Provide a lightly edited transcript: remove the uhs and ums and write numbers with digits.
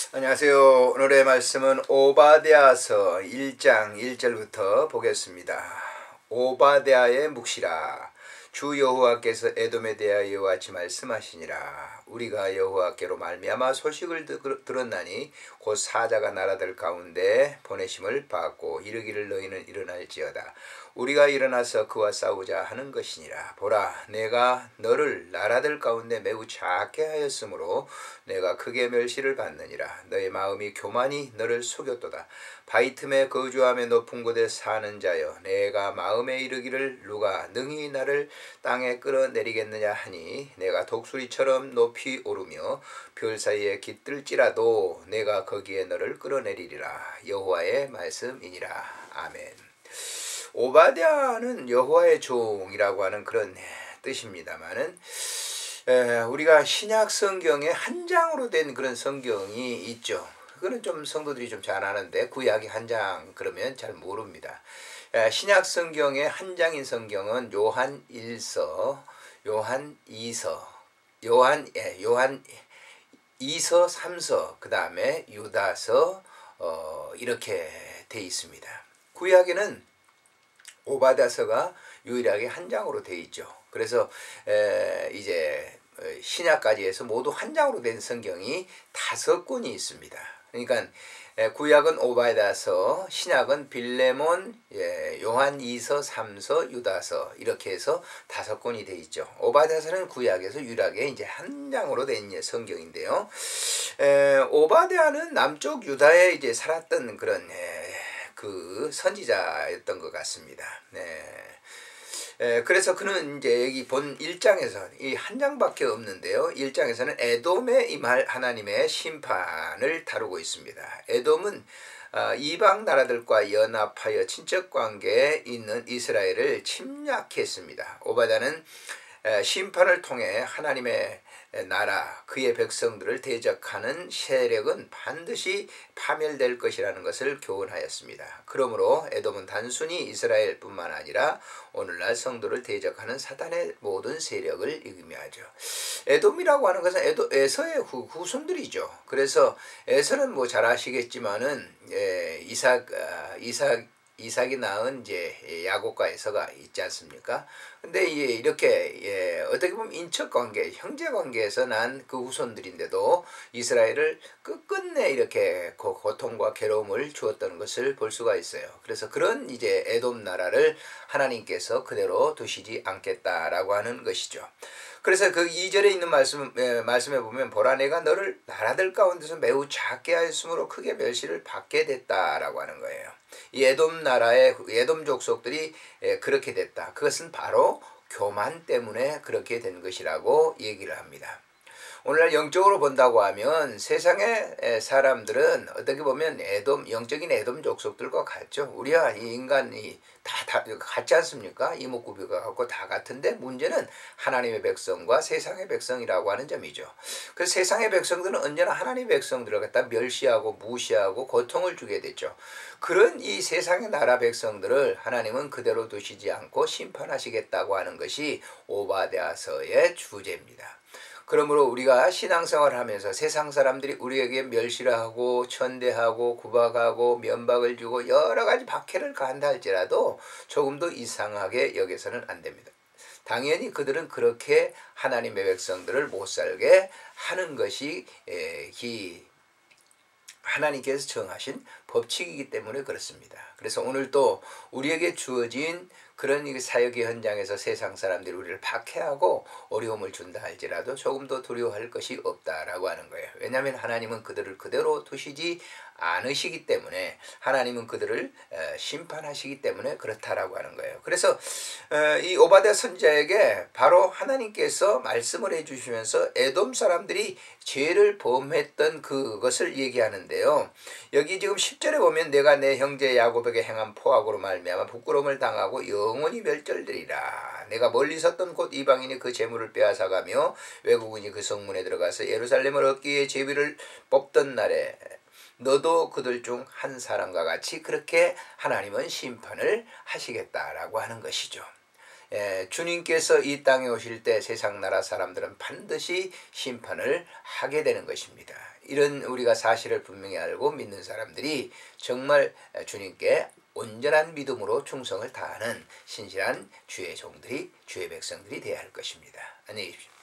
안녕하세요. 오늘의 말씀은 오바댜서 1장 1절부터 보겠습니다. 오바댜의 묵시라. 주 여호와께서 에돔에 대하여 이와 같이 말씀하시니라. 우리가 여호와께로 말미암아 소식을 들었나니 곧 사자가 나라들 가운데 보내심을 받고 이르기를 너희는 일어날지어다. 우리가 일어나서 그와 싸우자 하는 것이니라. 보라, 내가 너를 나라들 가운데 매우 작게 하였으므로 내가 크게 멸시를 받느니라. 너의 마음이 교만이 너를 속였도다. 바위 틈에 거주하며 높은 곳에 사는 자여, 내가 마음에 이르기를 누가 능히 나를 땅에 끌어내리겠느냐 하니, 내가 독수리처럼 높이 오르며 별 사이에 깃들지라도 내가 거기에 너를 끌어내리리라. 여호와의 말씀이니라. 아멘. 오바댜는 여호와의 종이라고 하는 그런 뜻입니다만은, 우리가 신약 성경에 한 장으로 된 그런 성경이 있죠. 그거는 좀 성도들이 좀 잘 아는데, 구약이 한 장 그러면 잘 모릅니다. 신약 성경의 한 장인 성경은 요한 1서, 요한 2서, 요한 2서, 3서, 그 다음에 유다서, 이렇게 돼 있습니다. 구약에는 오바댜서가 유일하게 한 장으로 돼 있죠. 그래서 이제 신약까지 해서 모두 한 장으로 된 성경이 5권이 있습니다. 그러니까 구약은 오바댜서, 신약은 빌레몬, 요한 2서, 3서, 유다서 이렇게 해서 5권이 돼 있죠. 오바댜서는 구약에서 유일하게 이제 한 장으로 된 성경인데요. 오바댜는 남쪽 유다에 이제 살았던 그런 그 선지자였던 것 같습니다. 그래서 그는 이제 여기 본 1장에서 이 한 장밖에 없는데요. 1장에서는 에돔의 임할 하나님의 심판을 다루고 있습니다. 에돔은 이방 나라들과 연합하여 친척 관계에 있는 이스라엘을 침략했습니다. 오바댜는 심판을 통해 하나님의 나라, 그의 백성들을 대적하는 세력은 반드시 파멸될 것이라는 것을 교훈하였습니다. 그러므로 에돔은 단순히 이스라엘뿐만 아니라 오늘날 성도를 대적하는 사탄의 모든 세력을 의미하죠. 에돔이라고 하는 것은 에서의 후손들이죠. 그래서 에서는 뭐 잘 아시겠지만은 이삭이 낳은 이제 야곱과 에서가 있지 않습니까? 근데 이렇게 어떻게 보면 인척 관계, 형제 관계에서 난 그 후손들인데도 이스라엘을 끝끝내 이렇게 고통과 괴로움을 주었던 것을 볼 수가 있어요. 그래서 그런 이제 에돔 나라를 하나님께서 그대로 두시지 않겠다라고 하는 것이죠. 그래서 그 2절에 있는 말씀에 보면, 보라, 내가 너를 나라들 가운데서 매우 작게 하였으므로 크게 멸시를 받게 됐다라고 하는 거예요. 이 에돔 나라의 에돔 족속들이 그렇게 됐다. 그것은 바로 교만 때문에 그렇게 된 것이라고 얘기를 합니다. 오늘날 영적으로 본다고 하면 세상의 사람들은 어떻게 보면 영적인 에돔 족속들과 같죠. 우리와 이 인간이 다 같지 않습니까? 이목구비가 같고 다 같은데, 문제는 하나님의 백성과 세상의 백성이라고 하는 점이죠. 그래서 세상의 백성들은 언제나 하나님의 백성들을 갖다 멸시하고 무시하고 고통을 주게 됐죠. 그런 이 세상의 나라 백성들을 하나님은 그대로 두시지 않고 심판하시겠다고 하는 것이 오바댜서의 주제입니다. 그러므로 우리가 신앙생활을 하면서 세상 사람들이 우리에게 멸시를 하고 천대하고 구박하고 면박을 주고 여러 가지 박해를 가한다 할지라도 조금도 이상하게 여겨서는 안 됩니다. 당연히 그들은 그렇게 하나님의 백성들을 못 살게 하는 것이 하나님께서 정하신 법칙이기 때문에 그렇습니다. 그래서 오늘 또 우리에게 주어진 그런 사역의 현장에서 세상 사람들이 우리를 박해하고 어려움을 준다 할지라도 조금도 두려워할 것이 없다라고 하는 거예요. 왜냐하면 하나님은 그들을 그대로 두시지 않으시기 때문에, 하나님은 그들을 심판하시기 때문에 그렇다라고 하는 거예요. 그래서 이 오바댜 선지자에게 바로 하나님께서 말씀을 해주시면서 에돔 사람들이 죄를 범했던 그것을 얘기하는데요. 여기 지금 10절에 보면, 내가 내 형제 야곱에게 행한 포악으로 말미암아 부끄러움을 당하고 영원히 멸절되리라. 내가 멀리 섰던 곳 이방인이 그 재물을 빼앗아가며 외국인이 그 성문에 들어가서 예루살렘을 얻기 위해 제비를 뽑던 날에 너도 그들 중 한 사람과 같이 그렇게 하나님은 심판을 하시겠다라고 하는 것이죠. 주님께서 이 땅에 오실 때 세상 나라 사람들은 반드시 심판을 하게 되는 것입니다. 이런 우리가 사실을 분명히 알고 믿는 사람들이 정말 주님께 온전한 믿음으로 충성을 다하는 신실한 주의 종들이, 주의 백성들이 되어야 할 것입니다. 안녕히 계십시오.